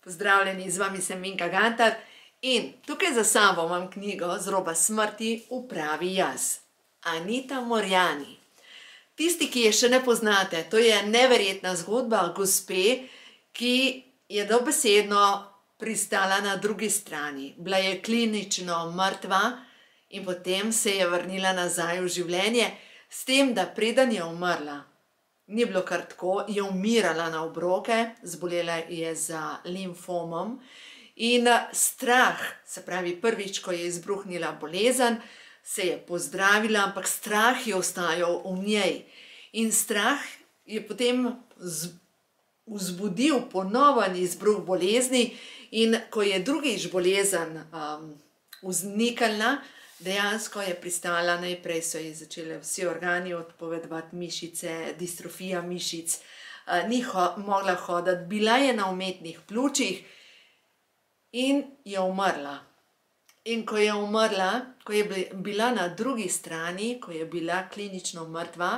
Pozdravljeni, z vami sem Minka Gantar in tukaj za sabo imam knjigo Z roba smrti Upravi jaz. Anita Morijani. Tisti, ki je še ne poznate, to je neverjetna zgodba gospe, ki je dobesedno pristala na drugi strani. Bila je klinično mrtva in potem se je vrnila nazaj v življenje, s tem, da preden je umrla, ni bilo kar tako, je umirala na obroke, zbolela je za limfomom in strah, se pravi prvič, ko je izbruhnila bolezen, se je pozdravila, ampak strah je ostajal v njej. In strah je potem vzbudil ponoven izbruh bolezni in ko je drugič bolezen vzniknila, dejansko je pristala, najprej so ji začele vsi organi odpovedovati, mišice, distrofija mišic, ni mogla hoditi, bila je na umetnih pljučih in je umrla. In ko je umrla, ko je bila na drugi strani, ko je bila klinično mrtva,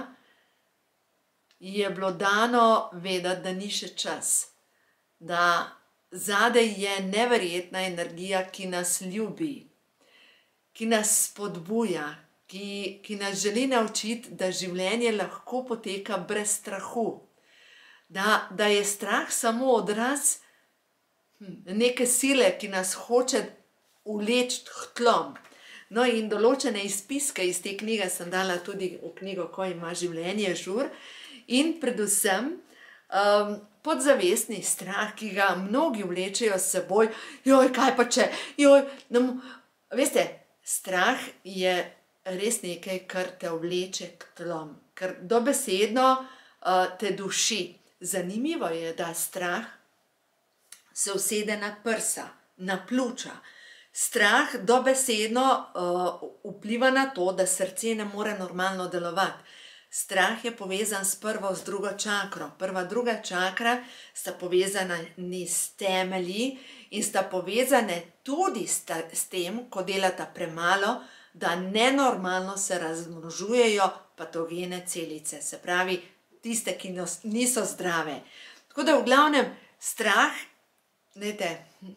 je bilo dano vedeti, da ni še čas, da zadaj je neverjetna energija, ki nas ljubi, ki nas spodbuja, ki nas želi naučiti, da življenje lahko poteka brez strahu, da je strah samo odraz neke sile, ki nas hoče vleči k tlom. No, in določene izpiske iz te knjige sem dala tudi v knjigo Ko ima življenje žur in predvsem podzavestni strah, ki ga mnogi vlečejo s seboj, joj, kaj pa če, joj, veste, strah je res nekaj, kar te vleče k tlom, ker dobesedno te duši. Zanimivo je, da strah se usede na prsa, na pljuča. Strah dobesedno vpliva na to, da srce ne more normalno delovati. Strah je povezan s prvo, z drugo čakro. Prva, druga čakra sta povezani s temelji in sta povezane tudi s tem, ko delata premalo, da nenormalno se razmnožujejo patogene celice, se pravi tiste, ki niso zdrave. Tako da v glavnem strah, dajte,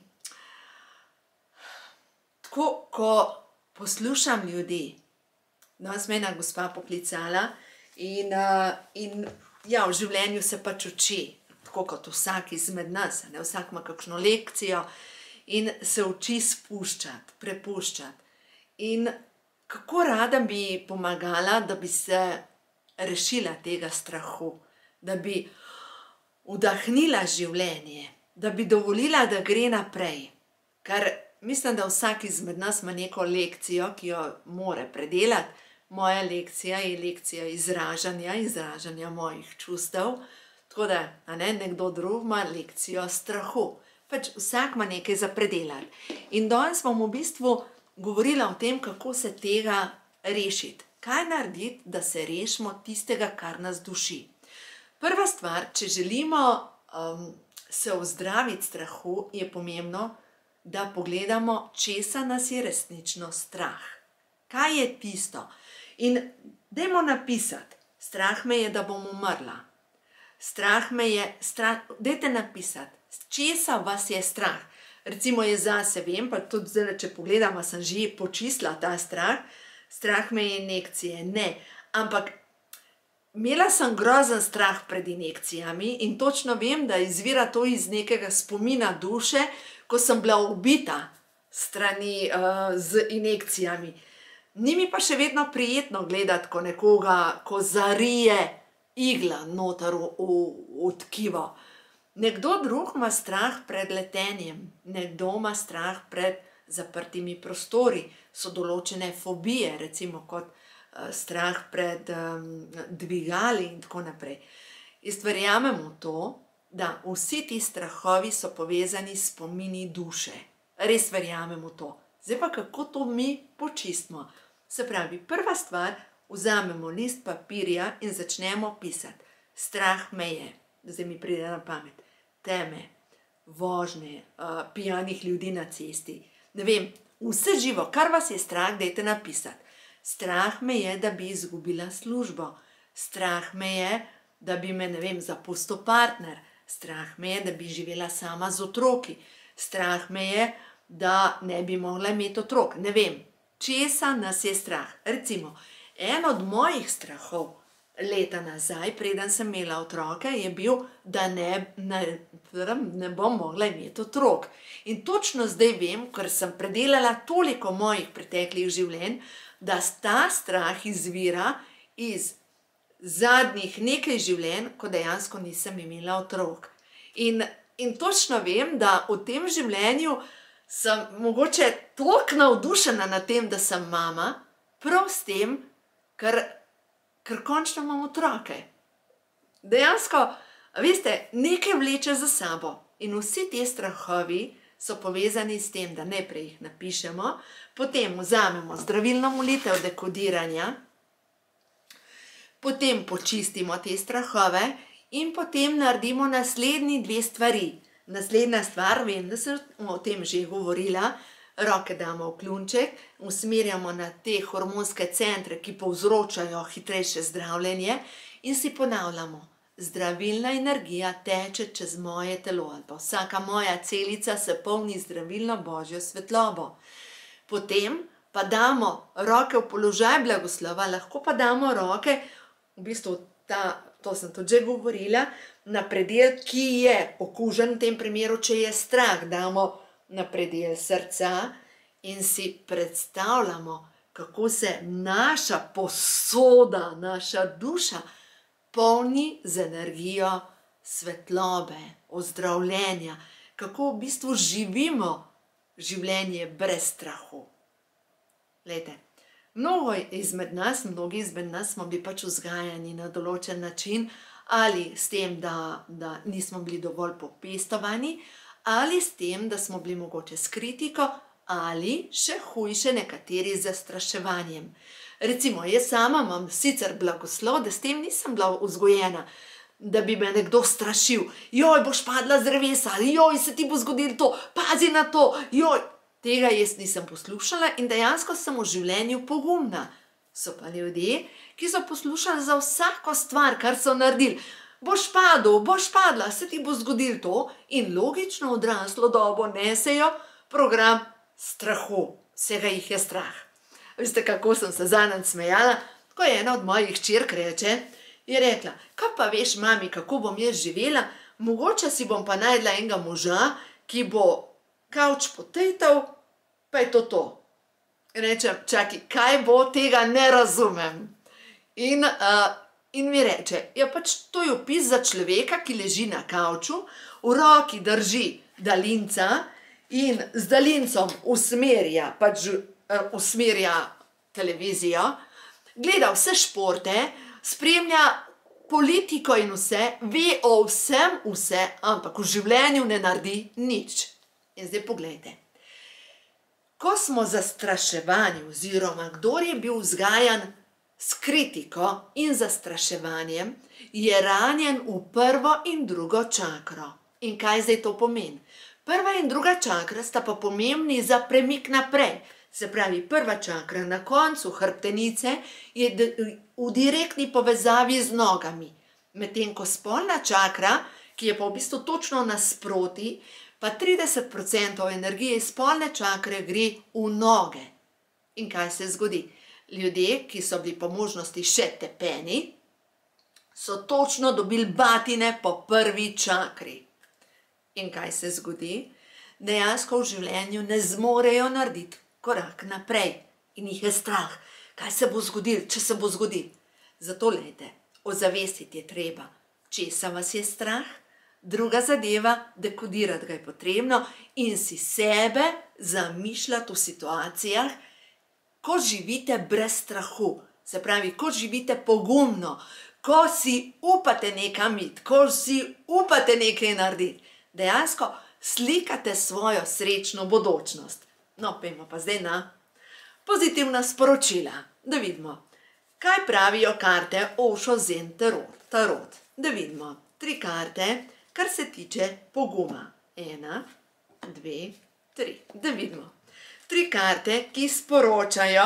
tako ko poslušam ljudi, danes me je ena gospa poklicala in ja, v življenju se pač uči, tako kot vsak izmed nas, vsak ima kakšno lekcijo in se uči spuščati, prepuščati. In kako rada bi pomagala, da bi se rešila tega strahu, da bi vdahnila življenje, da bi dovolila, da gre naprej. Ker mislim, da vsak izmed nas ima neko lekcijo, ki jo mora predelati. Moja lekcija je lekcija izražanja mojih čustev, tako da nekdo drug ima lekcijo strahu. Pač vsak ima nekaj za predelati. In danes bom v bistvu govorila o tem, kako se tega rešiti. Kaj narediti, da se rešimo tistega, kar nas duši. Prva stvar, če želimo se ozdraviti strahu, je pomembno, da pogledamo, česa nas je resnično strah. Kaj je tisto? In dajmo napisati, strah me je, da bom umrla. Strah me je, dajte napisati, česa vas je strah. Recimo jaz zase vem, pa tudi zdaj, če pogledam, sem že počistila ta strah. Strah me je injekcije, ne. Ampak imela sem grozen strah pred injekcijami in točno vem, da izvira to iz nekega spomina duše, ko sem bila ubita strani z injekcijami. Ni mi pa še vedno prijetno gledati, ko nekoga, ko zarije igla noter v tkivo. Nekdo drug ima strah pred letenjem, nekdo ima strah pred zaprtimi prostori, so določene fobije, recimo kot strah pred dvigali in tako naprej. Jaz verjamem v to, da vsi ti strahovi so povezani s spomini duše. Res verjamem v to. Zdaj pa kako to mi počistimo? Se pravi, prva stvar, vzamemo list papirja in začnemo pisati. Strah me je, zdaj mi pride na pamet, teme, vožnje, pijanih ljudi na cesti. Ne vem, vse živo, kar vas je strah, dajte napisati. Strah me je, da bi izgubila službo. Strah me je, da bi me, ne vem, zapustil partner. Strah me je, da bi živela sama z otroki. Strah me je, da ne bi mogla imeti otrok. Ne vem, česa nas je strah. Recimo, en od mojih strahov leta nazaj, preden sem imela otroke, je bil, da ne bom mogla imeti otrok. In točno zdaj vem, ker sem predelala toliko mojih preteklih življenj, da ta strah izvira iz zadnjih nekaj življenj, ko dejansko nisem imela otrok. In točno vem, da v tem življenju sem mogoče toliko navdušena nad tem, da sem mama, prav s tem, ker končno imam otroke. Dejansko, veste, nekaj vleče za sabo in vsi ti strahovi so povezani s tem, da najprej jih napišemo, potem vzamemo zdravilno molitev dekodiranja, potem počistimo te strahove in potem naredimo naslednji dve stvari. Naslednja stvar, vem, da sem o tem že govorila, roke damo v kljunček, usmerjamo na te hormonske centre, ki povzročajo hitrejše zdravljenje in si ponavljamo. Zdravilna energija teče čez moje telo, ali pa vsaka moja celica se polni zdravilno božjo svetlobo. Potem pa damo roke v položaj blagoslova, lahko pa damo roke, v bistvu to sem tudi že govorila, na predel, ki je okužen, v tem primeru, če je strah, damo na predel srca in si predstavljamo, kako se naša posoda, naša duša polni z energijo svetlobe, ozdravljenja, kako v bistvu živimo življenje brez strahu. Glejte, mnogi izmed nas smo bili pač vzgajani na določen način, ali s tem, da nismo bili dovolj popestovani, ali s tem, da smo bili mogoče s kritiko, ali še hujše nekateri z zastraševanjem. Recimo, jaz sama imam sicer blagoslov, da s tem nisem bila vzgojena, da bi me nekdo strašil. Joj, boš padla z drevesa, joj, se ti bo zgodilo to, pazi na to, joj. Tega jaz nisem poslušala in dejansko sem v življenju pogumna. So pa ljudje, ki so poslušali za vsako stvar, kar so naredili. Boš padel, boš padla, se ti bo zgodilo to in logično odraslo dobo nesejo program strahu. Vsega jih je strah. Veste, kako sem se zadnjič smejala? Ko je ena od mojih hčerk reče, je rekla, kaj pa veš, mami, kako bom jaz živela, mogoče si bom pa najdla enega moža, ki bo kavč potejtal, pa je to. Rečem, čakaj, kaj bo, tega ne razumem. In mi reče, ja pač to je opis za človeka, ki leži na kavču, v roki drži daljinca in z daljincom usmerja televizijo, gleda vse športe, spremlja politiko in vse, ve o vsem vse, ampak v življenju ne naredi nič. In zdaj poglejte, ko smo zastraševani oziroma kdor je bil vzgajan s kritiko in zastraševanjem, je ranjen v prvo in drugo čakro. In kaj zdaj to pomeni? Prva in druga čakra sta pa pomembni za premik naprej. Se pravi, prva čakra na koncu hrbtenice je v direktni povezavi z nogami. Medtem ko spolna čakra, ki je pa v bistvu točno nasproti, pa 30% energije iz spolne čakre gre v noge. In kaj se zgodi? Ljudje, ki so bili po možnosti še tepeni, so točno dobili batine po prvi čakri. In kaj se zgodi? Dejansko v življenju ne zmorejo narediti korak naprej. In jih je strah. Kaj se bo zgodilo, če se bo zgodilo? Zato, glejte, ozavestiti je treba, česa vas je strah. Druga zadeva, dekodirati ga je potrebno in si sebe zamišljati v situacijah, ko živite brez strahu. Se pravi, ko živite pogumno, ko si upate nekam iti, ko si upate nekaj narediti. Dejansko slikate svojo srečno bodočnost. No, pojmo pa zdaj na pozitivna sporočila. Da vidimo, kaj pravijo karte Osho Zen Tarot. Da vidimo, 3 karte, kar se tiče poguma. 1, 2, 3. Da vidimo. 3 karte, ki sporočajo,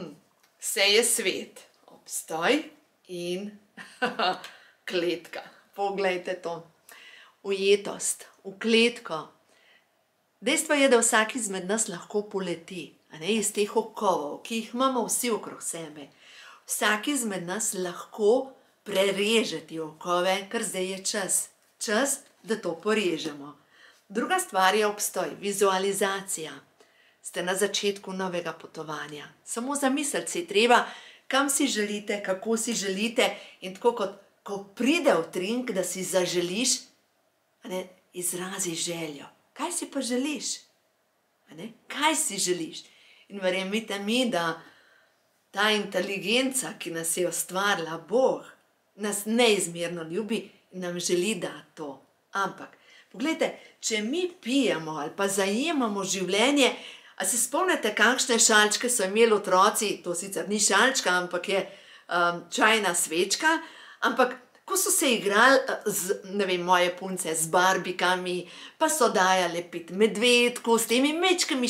vse je svet, obstoj in kletka. Poglejte to. Ujetost, v kletko. Dejstvo je, da vsak izmed nas lahko poleti, iz teh okovov, ki jih imamo vsi okrog sebe. Vsak izmed nas lahko prereže te okove, ker zdaj je čas. Čas, da to porežemo. Druga stvar je obstoj, vizualizacija. Ste na začetku novega potovanja. Samo zamisliti si treba, kam si želite, kako si želite in tako kot ko pride utrink, da si zaželiš, izrazi željo. Kaj si pa želiš? Kaj si želiš? In verjemite mi, da ta inteligenca, ki nas je ustvarila, Bog, nas neizmerno ljubi in nam želi dati to. Ampak, poglejte, če mi pijemo ali pa zajemamo življenje, a se spomnite, kakšne šalčke so imeli otroci, to sicer ni šalčka, ampak je čajna svečka, ampak ko so se igrali, moje punce, z barbikami, pa so dajale pit medvedku s temi mečkimi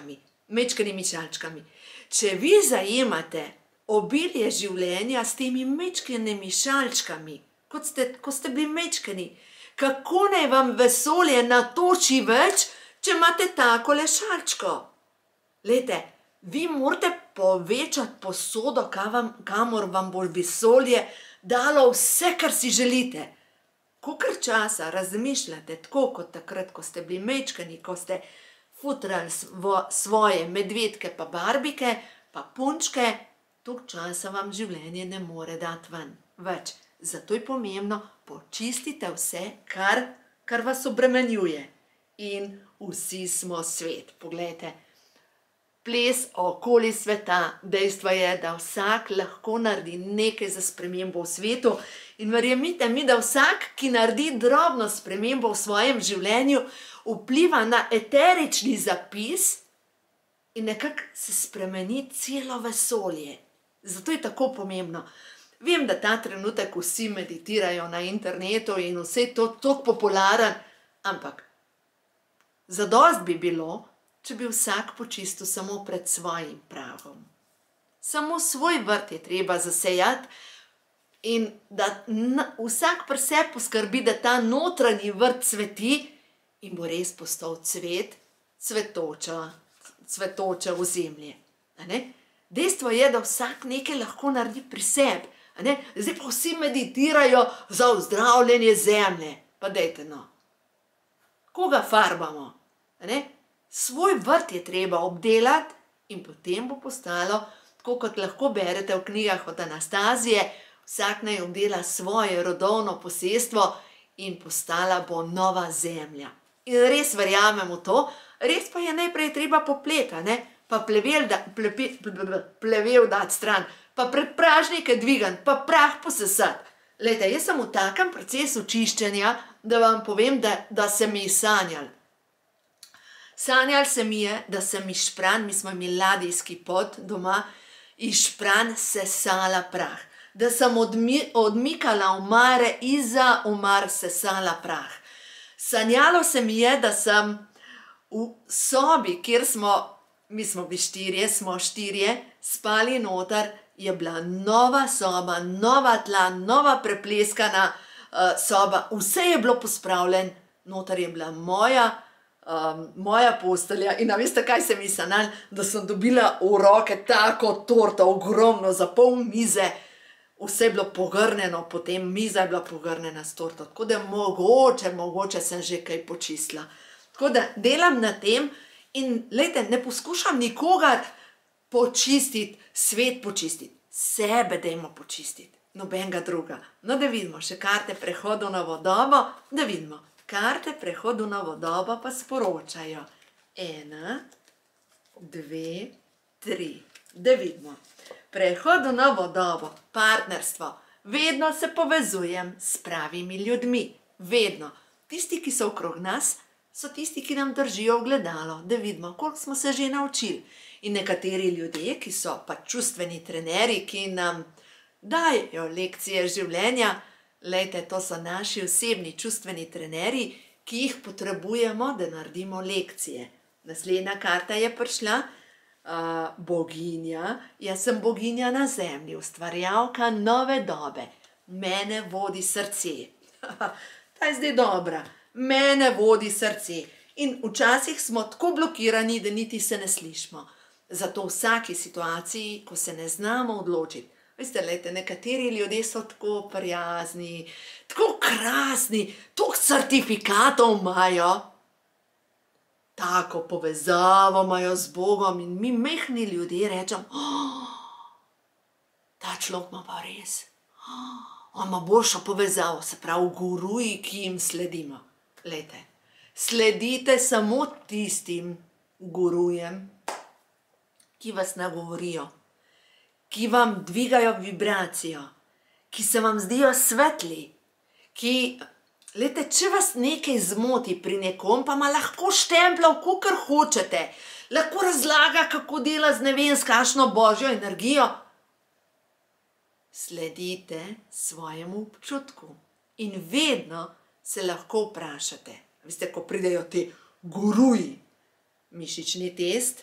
šalčkami. Če vi zajemate obilje življenja s temi mečkenimi šalčkami, ko ste bili mečkeni, kako naj vam vesolje natoči več, če imate takole šalčko? Glejte, vi morate povečati posodo, kamor vam bo vesolje dalo vse, kar si želite. Kolikor časa razmišljate tako kot takrat, ko ste bili mečkeni, ko ste futrali svoje medvedke pa barbike, pa punčke, toliko časa vam življenje ne more dati ven več. Zato je pomembno, počistite vse, kar vas obremenjuje. In vsi smo svet. Poglejte, ples okoli sveta. Dejstvo je, da vsak lahko naredi nekaj za spremembo v svetu. In verjemite mi, da vsak, ki naredi drobno spremembo v svojem življenju, vpliva na eterični zapis in nekako se spremeni celo vesolje. Zato je tako pomembno. Vem, da ta trenutek vsi meditirajo na internetu in vse je to tako popularen, ampak zadosti bi bilo, če bi vsak počistil samo pred svojim pragom. Samo svoj vrt je treba zasejati in da vsak pri sebi poskrbi, da ta notranji vrt cveti in bo res postal cvet, cvetoče ozemlje. Dejstvo je, da vsak nekaj lahko naredi pri sebi. Zdaj pa vsi meditirajo za ozdravljenje zemlje. Pa dejte no. Koga farbamo? Svoj vrt je treba obdelati in potem bo postalo, tako kot lahko berete v knjigah od Anastazije, vsak naj obdela svoje rodovno posestvo in postala bo nova zemlja. In res verjamem v to, res pa je najprej treba popleti, pa plevel dati stran, pa predpražnike dvigati, pa prah posesati. Glejte, jaz sem v takem procesu čiščenja, da vam povem, da se mi je sanjalo. Sanjalo se mi je, da sem iz špranj, mi smo imeli ladijski pod doma, iz špranj sesala prah. Da sem odmikala omare, iza omar sesala prah. Sanjalo se mi je, da sem v sobi, kjer mi smo bili štirje, spali noter, je bila nova soba, nova tla, nova prepleskana soba, vse je bilo pospravljeno, noter je bila moja postelja in a veste, kaj se mi sanjalo, da sem dobila v roke tako torto, ogromno, za pol mize, vse je bilo pogrnjeno, potem miza je bila pogrnjena s torto, tako da mogoče sem že kaj počistila. Tako da delam na tem in glejte, ne poskušam nikogar počistiti, svet počistiti, sebe dajmo počistiti, nobenega druga. No, da vidimo še karte prehodu v novo dobo, da vidimo. Karte prehodu v novo dobo pa sporočajo. 1, 2, 3. Da vidimo. Prehod v novo dobo, partnerstvo. Vedno se povezujem s pravimi ljudmi. Vedno. Tisti, ki so okrog nas, so tisti, ki nam držijo ogledalo. Da vidimo, koliko smo se že naučili. In nekateri ljudje, ki so pa čustveni trenerji, ki nam dajejo lekcije življenja, glejte, to so naši osebni čustveni trenerji, ki jih potrebujemo, da naredimo lekcije. Naslednja karta je prišla, boginja. Jaz sem boginja na zemlji, ustvarjalka nove dobe. Mene vodi srce. Ta je zdaj dobra, mene vodi srce. In včasih smo tako blokirani, da niti se ne slišimo. Zato v vsaki situaciji, ko se ne znamo odločiti, veste, lejte, nekateri ljudje so tako prijazni, tako krasni, toliko certifikatov imajo, tako povezavo imajo z Bogom in mi mehni ljudje rečemo, ta človek ima pa res, on ima boljšo povezavo, se pravi guruji, ki jim sledimo. Lejte, sledite samo tistim gurujem, ki vas nagovorijo, ki vam dvigajo vibracijo, ki se vam zdijo svetli, lejte, če vas nekaj zmoti pri nekom, pa ima lahko štempla, kakor hočete, lahko razlaga, kako dela z ne vem s kakšno božjo energijo, sledite svojemu občutku in vedno se lahko vprašate. Veste, ko pridejo ti guruji, mišični test,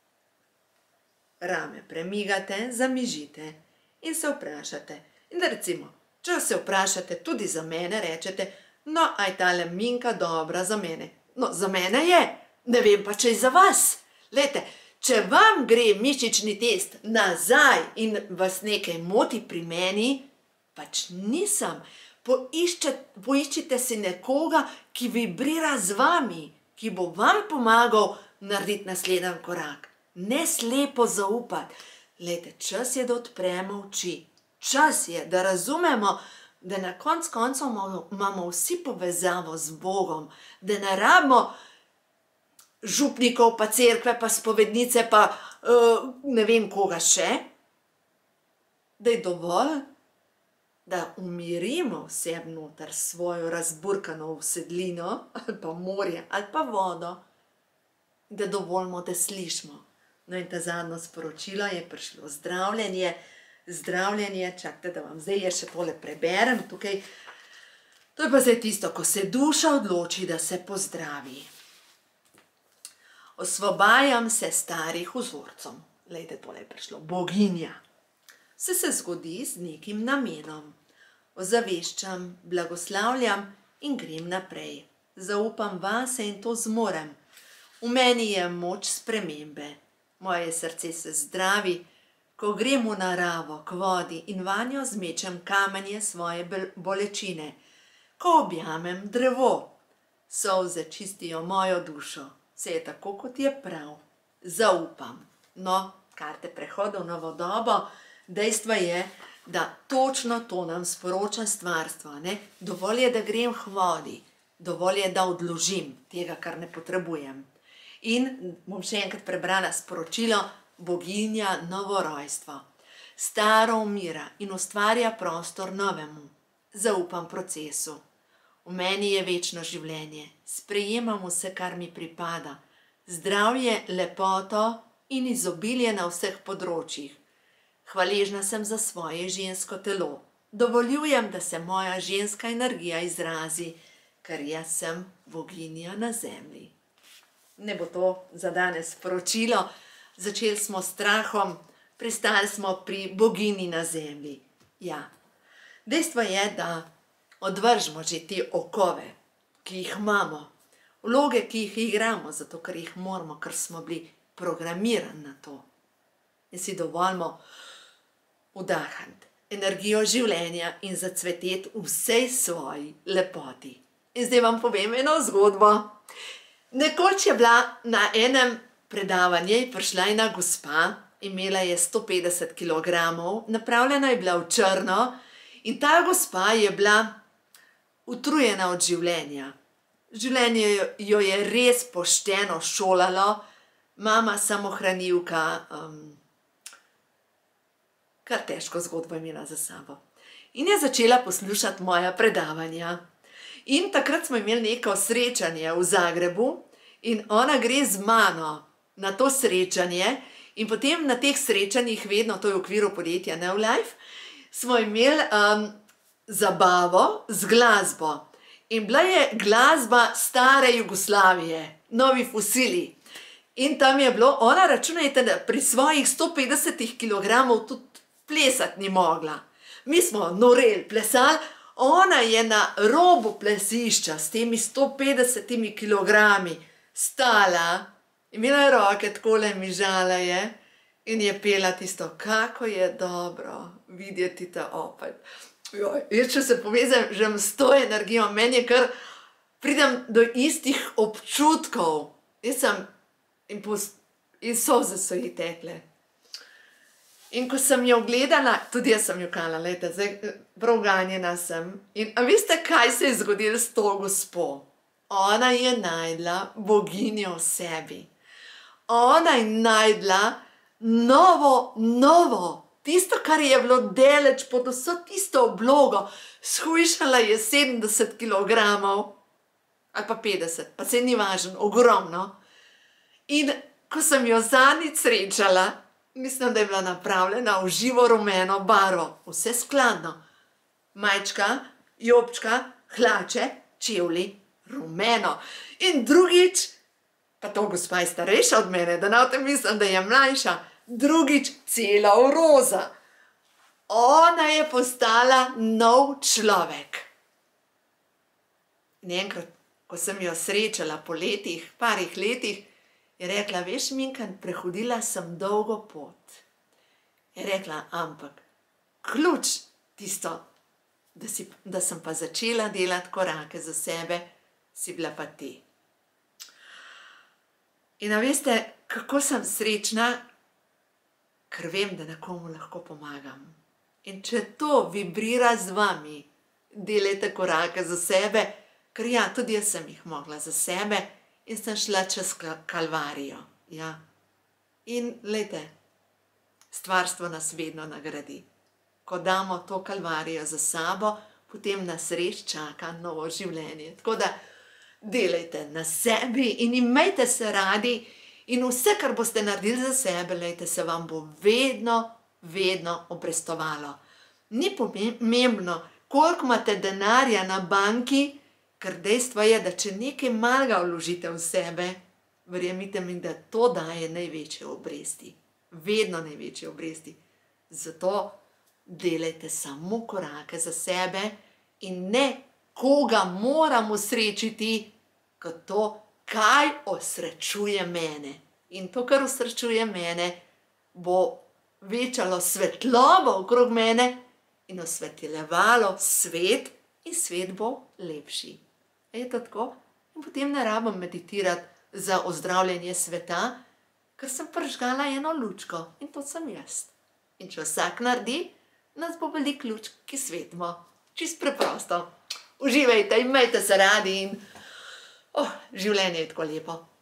rame premigate, zamižite in se vprašate. In da recimo, če se vprašate tudi za mene, rečete, no, aj tale minka dobra za mene. No, za mene je, ne vem pa, če je za vas. Lejte, če vam gre mišični test nazaj in vas nekaj moti pri meni, pač nisem. Poiščite si nekoga, ki vibrira z vami, ki bo vam pomagal narediti naslednji korak. Ne slepo zaupati. Lejte, čas je, da odpremo oči. Čas je, da razumemo, da na koncu koncev imamo vsi povezavo z Bogom, da ne rabimo župnikov, pa cerkve, pa spovednice, pa ne vem koga še, da je dovolj, da umirimo vse noter svojo razburkano usedlino, ali pa morje, ali pa vodo, da dovolimo, da slišimo. No in ta zadnjo sporočilo je prišlo zdravljenje, čakajte, da vam zdaj še tole preberem tukaj. To je pa zdaj tisto, ko se duša odloči, da se pozdravi. Osvobajam se starih vzorcov. Lejte, tole je prišlo. Boginja. Vse se zgodi z nekim namenom. Ozaveščam, blagoslavljam in grem naprej. Zaupam vase in to zmorem. V meni je moč spremembe. Moje srce se zdravi, ko grem v naravo, k vodi in vanjo zmečem kamenje svoje bolečine. Ko objamem drevo, solze čistijo mojo dušo. Vse je tako, kot je prav. Zaupam. No, karte prehoda v novo dobo, dejstvo je, da točno to nam sporoča stvarstvo. Dovolj je, da grem k vodi, dovolj je, da odložim tega, kar ne potrebujem. In bom še enkrat prebrala sporočilo, boginja novorojstva. Staro umira in ustvarja prostor novemu. Zaupam procesu. V meni je večno življenje. Sprejemam vse, kar mi pripada. Zdravje, lepoto in izobilje na vseh področjih. Hvaležna sem za svoje žensko telo. Dovoljujem, da se moja ženska energija izrazi, ker jaz sem boginja na zemlji. Ne bo to za danes sporočilo. Začeli smo s strahom, pristali smo pri boginji na zemlji. Ja, dejstvo je, da odvržemo že te okove, ki jih imamo, vloge, ki jih igramo, zato ker jih moramo, ker smo bili programirani na to. In si dovolimo vdahniti energijo življenja in zacveteti v vsej svoji lepoti. In zdaj vam povem eno zgodbo. Nekoč je bila na enem predavanju, prišla ena gospa, imela je 150 kilogramov, napravljena je bila v črno in ta gospa je bila utrujena od življenja. Življenje jo je res pošteno šolalo, mama samohranilka, kar težko zgodbo imela za sabo. In je začela poslušati moja predavanja. In takrat smo imeli neko srečanje v Zagrebu in ona gre z mano na to srečanje in potem na teh srečanjih vedno, to je v okviru podjetja New Life, smo imeli zabavo z glasbo. In bila je glasba stare Jugoslavije, novi fosili. In tam je bilo, ona računajte, da pri svojih 150 kilogramov tudi plesati ni mogla. Mi smo noreli, plesali, Ona je na robu plesišča s temi 150 kilogrami stala, imela je roke, takole mižala je in je pela tisto, kako je dobro videti ta opet. Jaz, če se povežem s to energijo, meni je kar, pridem do istih občutkov. Jaz sem, in solze so ji tekle. In ko sem jo gledala, tudi jaz sem jokala, lejte, zdaj prav ganjena sem. In a veste, kaj se je zgodilo s to gospo? Ona je najdla boginjo v sebi. Ona je najdla novo, tisto, kar je bilo deleč pod vso tisto oblogo. Shujšala je 70 kilogramov, ali pa 50, pa se ni važno, ogromno. In ko sem jo zadnjič srečala, mislim, da je bila napravljena v živo rumeno barvo, vse skladno. Majčka, jopčka, hlače, čevlji, rumeno. In drugič, pa to gospa je starejša od mene, da na tem mislim, da je mlajša, drugič cela v roza. Ona je postala nov človek. In enkrat, ko sem jo srečala po letih, parih letih, je rekla, veš, Minka, prehodila sem dolgo pot. Je rekla, ampak ključ tisto, da sem pa začela delati korake za sebe, si bila pa ti. In a veste, kako sem srečna, ker vem, da nekomu lahko pomagam. In če to vibrira z vami, delajte korake za sebe, ker ja, tudi jaz sem jih mogla za sebe, in sem šla čez kalvarijo, ja. In, lejte, stvarstvo nas vedno nagradi. Ko damo to kalvarijo za sabo, potem nas res čaka novo življenje. Tako da, delajte na sebi in imejte se radi in vse, kar boste naredili za sebe, lejte, se vam bo vedno obrestovalo. Ni pomembno, koliko imate denarja na banki, ker dejstvo je, da če nekaj malega vložite v sebe, verjemite mi, da to daje največje obresti. Vedno največje obresti. Zato delajte samo korake za sebe in ne koga moram osrečiti, kot to, kaj osrečuje mene. In to, kar osrečuje mene, bo večalo svetlobo okrog mene in osvetljevalo svet in svet bo lepši. Je to tako? In potem ne rabim meditirati za ozdravljanje sveta, ker sem prižgala eno lučko in to sem jaz. In če vsak naredi, nas bo veliko lučk, ki svetimo. Čisto preprosto. Uživajte, imejte se radi in življenje je tako lepo.